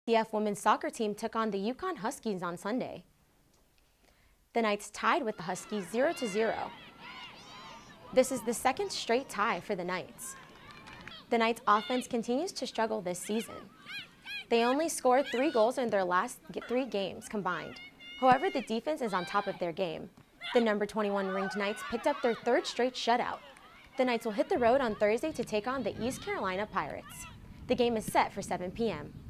UCF Women's soccer team took on the Uconn Huskies on Sunday. The Knights tied with the Huskies 0-0. This is the second straight tie for the Knights. The Knights' offense continues to struggle this season. They only scored 3 goals in their last 3 games combined. However, the defense is on top of their game. The number 21 ranked Knights picked up their 3rd straight shutout. The Knights will hit the road on Thursday to take on the East Carolina Pirates. The game is set for 7 p.m.